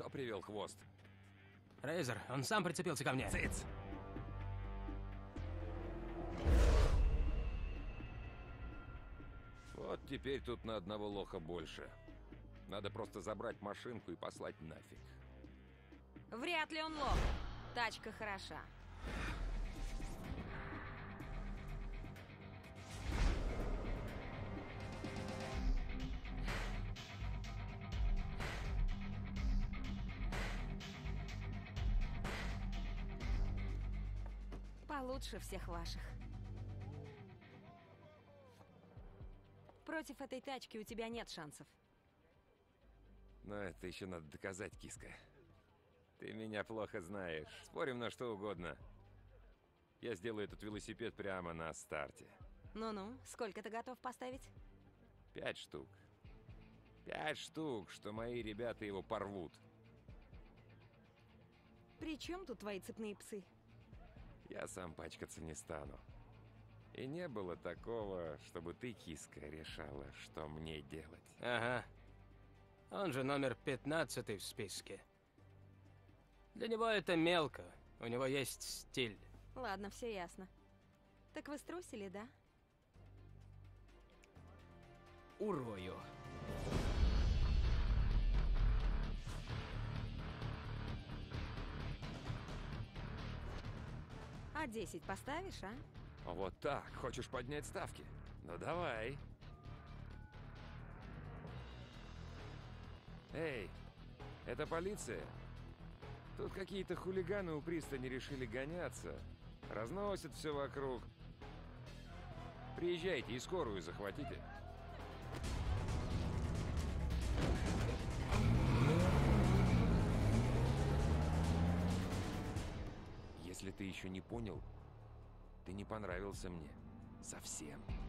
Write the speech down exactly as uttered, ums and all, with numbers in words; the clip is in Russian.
Кто привел хвост? Рейзер, он сам прицепился ко мне. Цыц! Вот теперь тут на одного лоха больше. Надо просто забрать машинку и послать нафиг. Вряд ли он лох. Тачка хороша. Получше всех ваших. Против этой тачки у тебя нет шансов. Но это еще надо доказать, киска. Ты меня плохо знаешь. Спорим на что угодно. Я сделаю этот велосипед прямо на старте. Ну-ну, сколько ты готов поставить? Пять штук. Пять штук, что мои ребята его порвут. При чем тут твои цепные псы? Я сам пачкаться не стану. И не было такого, чтобы ты, киска, решала, что мне делать. Ага. Он же номер пятнадцатый в списке. Для него это мелко. У него есть стиль. Ладно, все ясно. Так вы струсили, да? Урою. А десять поставишь, а? Вот так. Хочешь поднять ставки? Ну давай. Эй, это полиция? Тут какие-то хулиганы у пристани решили гоняться. Разносят все вокруг. Приезжайте и скорую захватите. Если ты еще не понял, ты не понравился мне совсем.